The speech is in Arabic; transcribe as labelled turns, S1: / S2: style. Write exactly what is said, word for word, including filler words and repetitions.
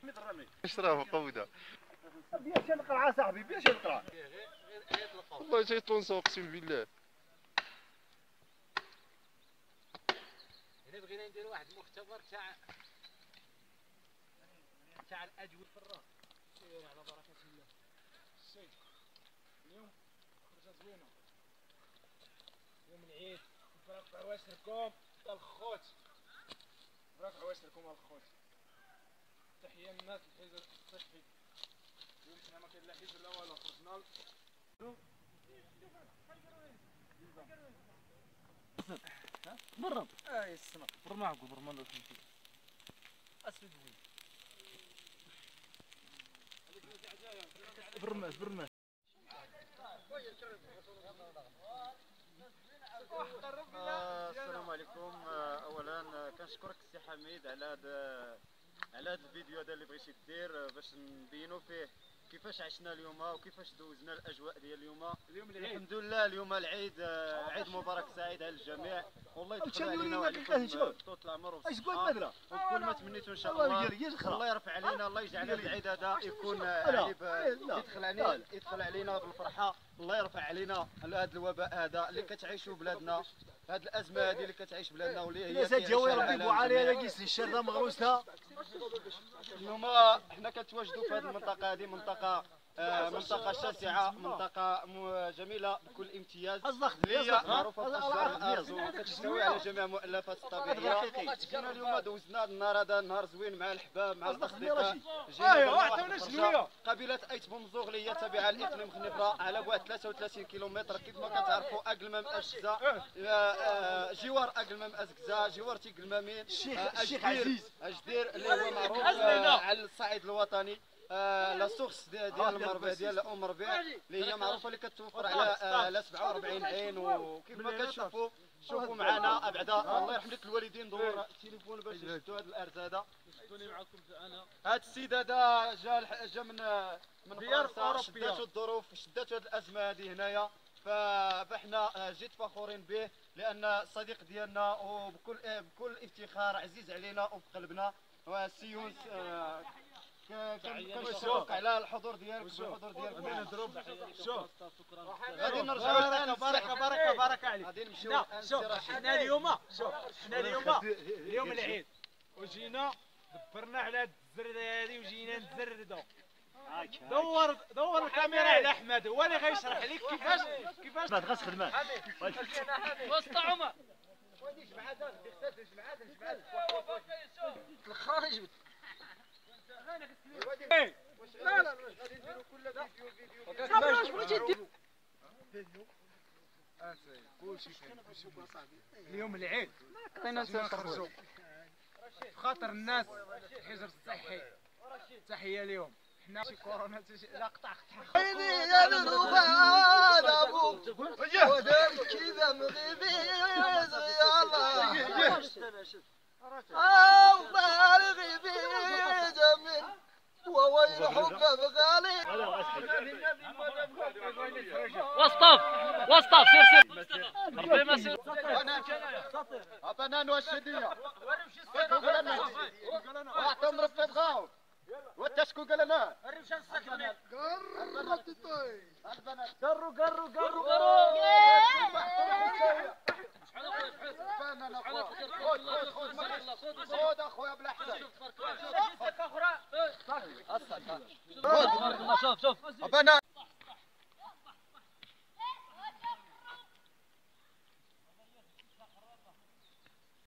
S1: اش راه قوده
S2: بيا شي القرعه صاحبي بيا شي القرعه
S1: والله جاي طونسه اقسم بالله.
S3: هنا بغينا نديرو واحد المختبر تاع تاع الاجوبه في الراس. سير على بركه الله. السيد اليوم خرجه زوينه، يوم العيد نفرقوا عواشركم الخوت، نفرقوا عواشركم الخوت. تحيه للناس الحزب الصحي. اليوم حنا ما كاين لا حزب لا والو، خرجنا برا اي السنه برا معكم برا ما ندخل اسود وين برماس برماس.
S4: السلام عليكم. اولا كنشكرك السي حميد على هذا على هذا الفيديو هذا اللي بغيتي دير باش نبينوا فيه كيفاش عشنا اليوم وكيفاش دوزنا الاجواء ديال اليوم. اليوم العيد الحمد لله، اليوم العيد، عيد مبارك سعيد على الجميع. والله يدخل علينا وعليكم طول العمر والصحه وكل ما تمنيتوا ان شاء الله. الله يرفع علينا، الله يجعل هذا العيد هذا يكون عيد يدخل علينا يدخل علينا بالفرحه. الله يرفع علينا هذا الوباء هذا اللي كتعيشوا بلادنا، هذه الازمه هذه اللي كتعيش بلادنا واللي هي
S2: الناس ديالو يربيو عليها كيس الشرده مغروسه.
S4: اليوم حنا كنتواجدوا في هذه المنطقه، هذه منطقه آه منطقة شاسعة، منطقة جميلة بكل امتياز، اللي هي معروفة بأشجار الأرض وكتحتوي على جميع المؤلفات الطبيعية. كنا اليوم دوزنا النهار هذا نهار زوين مع الأحباب مع الأصدقاء. جينا قبيلة أيت بومزوغ اللي هي تابعة لإقليم خنيفرة على بعد ثلاثة وثلاثين كيلومتر. كيف ما كتعرفوا أقل مأس كزا، جوار أقل مأس كزا، جوار تيقل مامين،
S2: الشيخ عزيز
S4: أجدير اللي هو معروف على الصعيد الوطني. آه لا سورس ديال المربع ديال ام ربيع اللي هي معروفه اللي كتوفر على على سبعة وأربعين عين. وكيف ما كتشوفوا شوفوا معنا ابعدا الله يرحم لك الوالدين دور التليفون باش يشدوا هذا الارز هذا. هذا السيد هذا جا جا من من فرنسا، شداتو الظروف شداتو هذه الازمه هذه هنايا، فاحنا جد فخورين به لان صديق ديالنا وبكل بكل افتخار عزيز علينا وفي قلبنا. والسي يونس كنشكرك على الحضور ديالك والحضور ديالك.
S3: شوف
S4: غادي نرجعوا الان.
S3: بركه بركه بركه عليك.
S4: غادي نمشيو
S3: شوف حنا اليوم شوف حنا اليوم اليوم العيد وجينا دبرنا على هاد الزرده هادي وجينا نزردو. دور دور الكاميرا على احمد هو اللي غيشرح لك كيفاش كيفاش
S2: ما تغاش خدمه
S3: وسط عمر
S4: الخارج.
S3: لا لا
S4: غادي نديروا كل فيديو فيديو
S3: صافي واش بغيتي دير
S4: كلشي
S3: اليوم العيد
S4: عطينا
S3: نخرجوا خاطر الناس الحجر الصحي. تحيه اليوم حنا شي كورونا لا قطع قطع
S5: عيني يا الغفار ابوك ودار كذا مغيبي يا الله الله الغيبي جميل وويل حب بغالي.
S3: وسطف وسطف سير سير ربي ما سير
S4: بنان والشديه واعطيهم رفة غاو والتشكو قال لنا
S5: قربت طيب
S4: البنات
S5: قروا قروا قروا
S4: خذ اخويا بلا حساب.
S3: شوف شوف
S4: بنات